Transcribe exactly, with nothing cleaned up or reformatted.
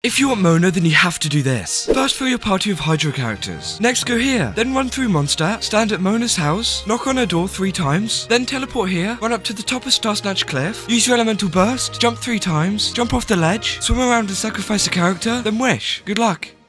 If you want Mona, then you have to do this. First fill your party with Hydro characters. Next go here, then run through Mondstadt, stand at Mona's house, knock on her door three times, then teleport here, run up to the top of Star Snatch Cliff, use your elemental burst, jump three times, jump off the ledge, swim around and sacrifice a character, then wish. Good luck.